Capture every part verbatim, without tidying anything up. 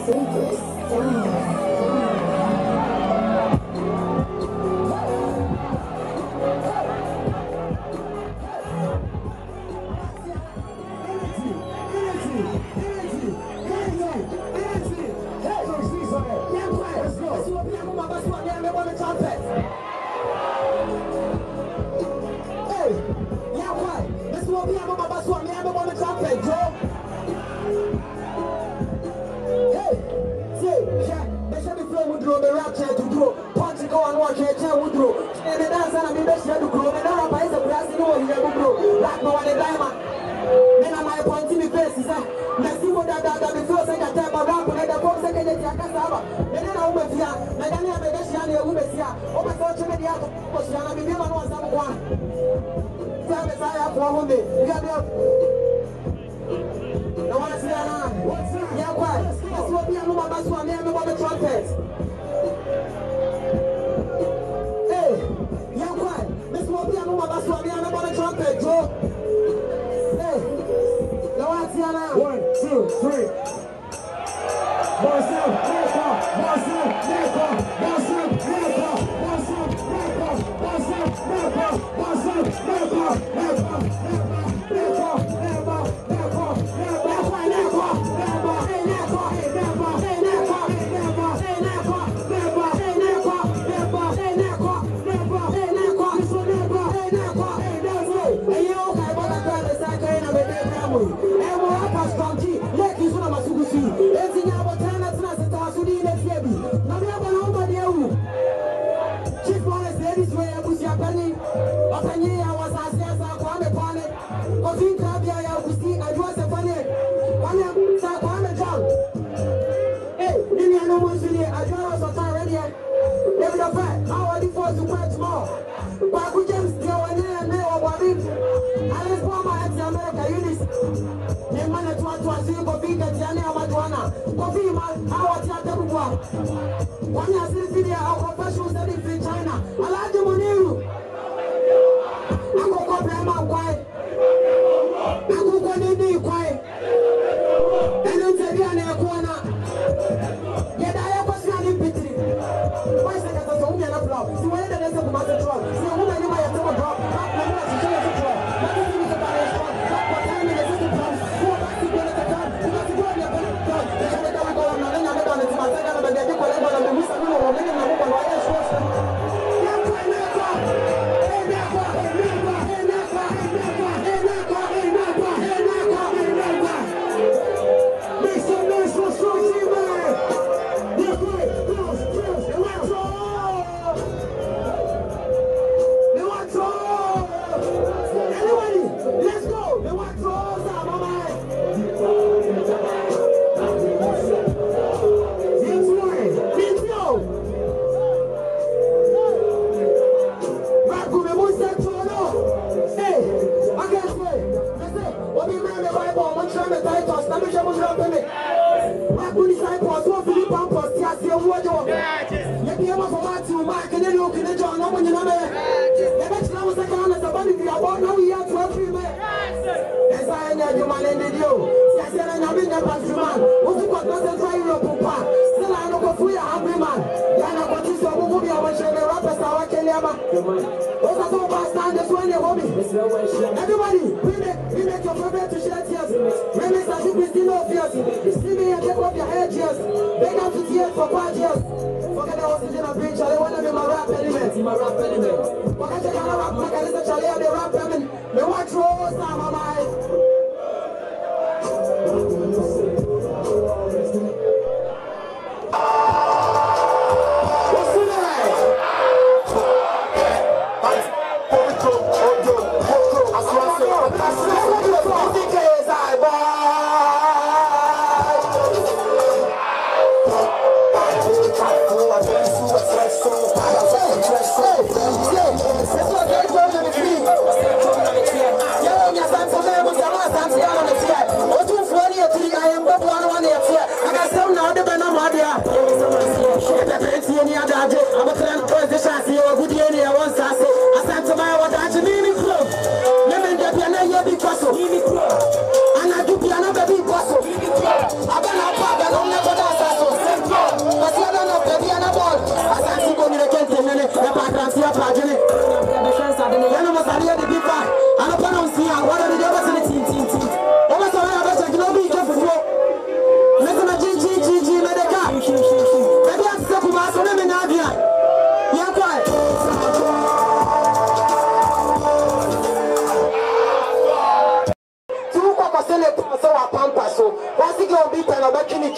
Hey, hey, hey,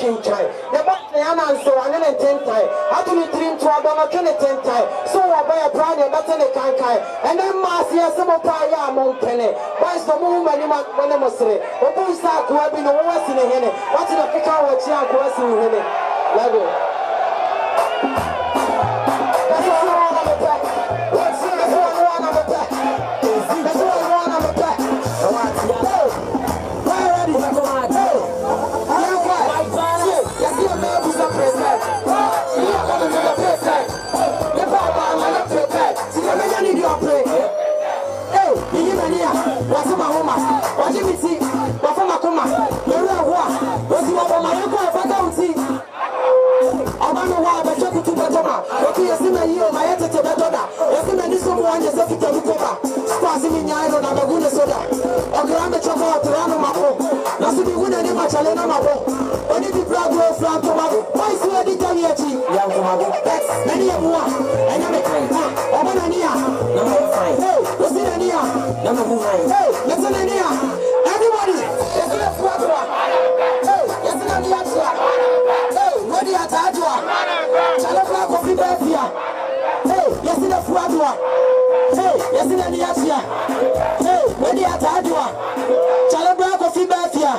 chinchai. The back the answer and then ten time. I do it three to a dollar twenty ten time. So I buy a brand and that's in the cankai. And then Marcia some of Paya Mount Penny. Buy some woman in my when I must say. Open Sack who have been always in a henny. What's in a pick out what you are crossing in henny? Level. That's all I want to attack. What's in the one one of attack? That's all I want to attack. Where are you? You see a man who's a president. You are coming to the president. The Baba and the president. See the man you need your play. Hey, you give me here. What's my home? What do you see? What's my coma? You're a war. What's your home? I'm going to go see. I'm going to walk back to Batoma. Okay, you see me here. My head to Batona. You see me this one just a bit of cover. Passing in your own, I'm a good soda. Or grab a chocolate to run on my home. Now, see me win any much alone on my home. When you grab your flag to my why is it Italian? Young Tomago, that's many of one. And I'm a kind of Omanania. Number five. Hey, what's in Ania? Number nine. Hey, let's in Ania. Everybody, let's in a Fuadua. Hey, let's in Ania. Hey, ready at Adua. Chalabra Coffee Bafia. Hey, let's in a Fuadua. Hey, let's in Ania. Hey, ready at Adua. Chalabra Coffee Bafia.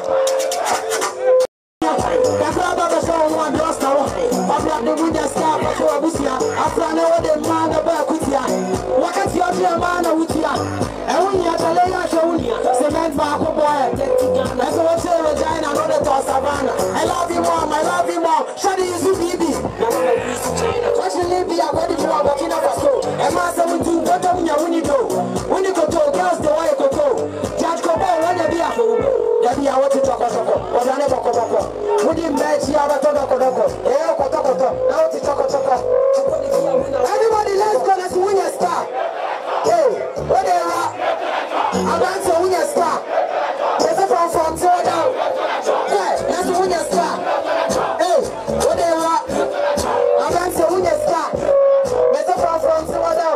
I love you mom, I love you mom. Shadi is you baby. Actually be a body for Burkina Faso. And master will do what I'm when you do. When you go to girls the way you go. Judge Cobo when you be a fool. There be a what to talk about. Or I never go back. Would you match you have a talk about? Eh, now to talk about. Everybody, let's go, let's win a star. Hey, what they are? I'm going to win a star. There's a from from Soda. Hey, let's win a star. Hey, what they are? I'm going to win a star. There's a from from Soda.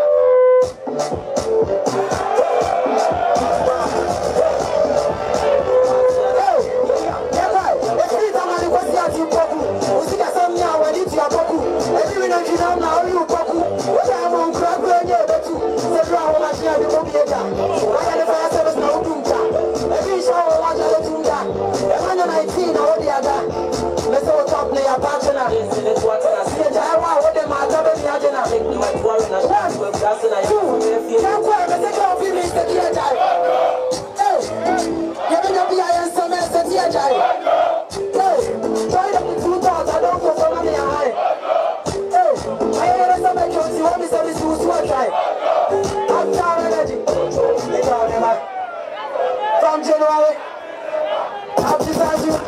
From January, I've decided you.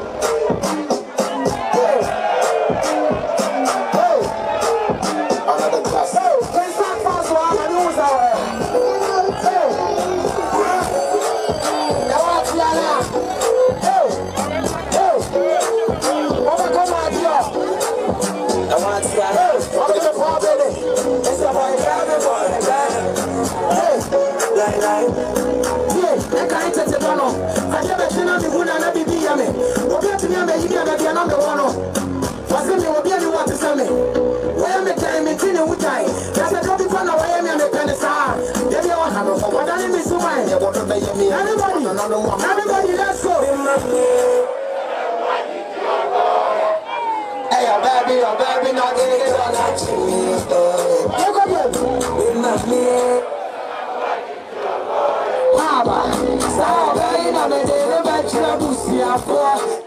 Hey. Hey. Another class. Hey, can start fast one and use our. Hey. Now what's your name? Hey. Hey. Overcome my dear. Now what's your name? What's the problem? It's about driving for the guy. Hey. Line, line. I can't take it on. I never seen a good and a baby. I mean, what got to be a baby and a number one. Wasn't you be anyone to sell me? Why am I telling me to which I? That's a copy from why am I a penicillin? If you want to have what I didn't miss so much. Everybody, everybody, let's go. Hey, your baby, your baby, not getting it on that cheese. You come here. With my me. Baba, so very na me de me bachira busia for.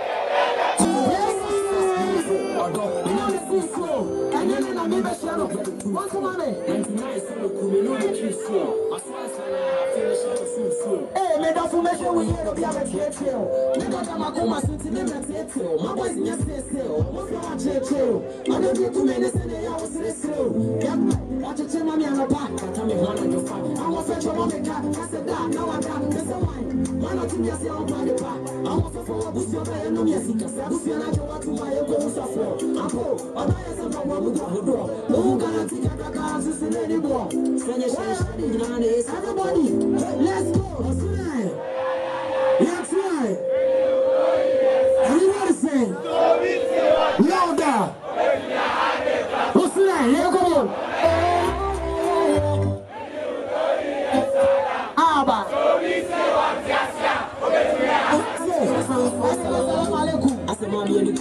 Odo, me na me fuso. Anya ni na me bachira no. What's my name? ninety-nine so ku me no dey fuso. Aswansa na finish the fuso. Eh, me da fu me she we here be a tietio. Me da ma ko ma sinti me me tietio. My boys nya seseo. Mo fi wa tietio. Ma dey be ku me ne se ne ya wo seseo. Yam. Watch it, mommy, I'm a back. Tell me, man, on your phone. I'm a fetch your mommy cat. I said that, now I got this wine. Man, I think you're on body back. I'm a for a bush, you're very no music. I bush, you're not your to my own suffer. I'm poor. I'm not a one with the door. No guarantee that I can't see anymore. Finish everybody. Let's go. What's tonight? Yes, right. Everybody say.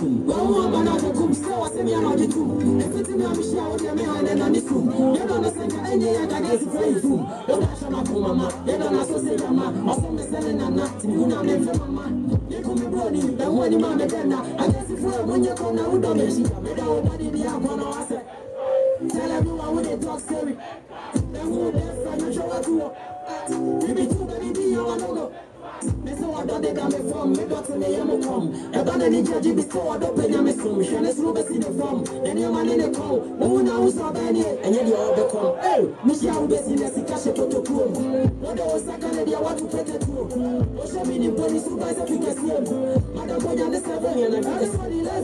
kum. One woman on the kum, so I say me on the kum. If it's me, I'm sure with me on the on the kum. You don't know any other guys for you. Don't ask my mama. You don't know so say mama. Or some selling and nothing. You know me for mama. You come me brony. The one man the dinner. I guess if you when you come now, don't miss it. Me don't body the gonna I say. Tell everyone when they talk scary. Then who they from you show what you. You be too baby, be your logo. Me so I don't get me from me got to me am come. I don't need judge be so I don't pay me some. She let's look see the form. Then your man in the call. Who now is so bad and yet you all become. Hey, Michelle be seen as cash to to cool. What the was second they want to take it to. What show me the police who guys if you can see him. Madam boy and the seven and I got somebody less.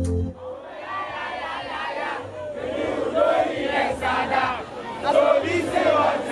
So we say what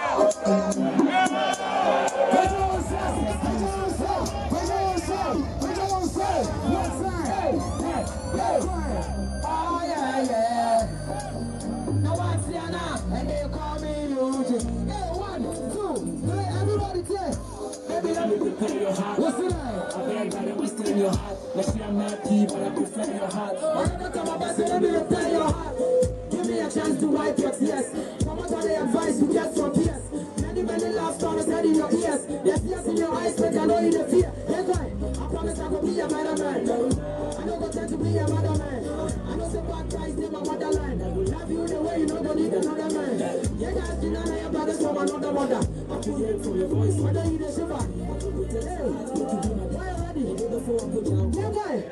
oh yeah, yeah. Now what's the Anna? And they call me Luigi. Hey, one, two, three, everybody say. Baby, let me prepare your heart. What's the name? I beg that I'm still in your heart. Let's see I'm not key, but I prefer your heart. I'm not come up and say, let me repair your heart. Give me a chance to wipe your tears. Come on, the advice you get from peers. Many, many love stories head in your ears. There's tears in your eyes, but I know you the fear. Yes, right. I promise I will be a man of man. I know go tend to be a mother man. I know say bad guys in my motherland. Love you the way you know don't need another man. Yeah, guys, deny your brothers from another mother. I put you from your voice, whether you the shiver. Hey, why you ready? Yeah, boy.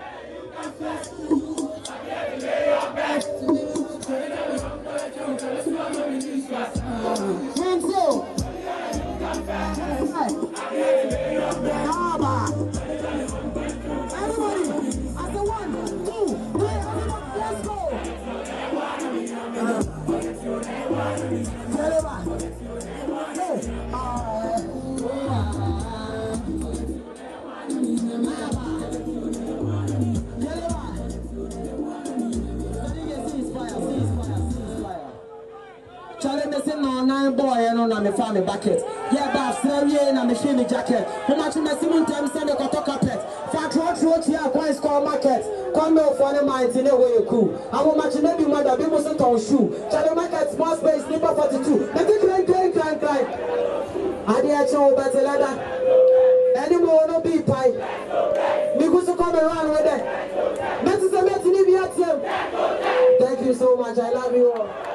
One, two. Everybody, after one, two, three, everybody, let's go. Charlie, me say no nine boy, you know, na me family bucket. Yeah, but I'm here na me shiny jacket. How much me see one time send a cotton carpet. Fat road road here, coin score market. Come no funny minds in a way cool. How much you maybe mother be must on shoe. Charlie market small space, number forty-two. Let me climb, climb, climb, climb. I did a show better like that. Anymore no be pie. Me go to come around with it. Thank you so much. I love you all.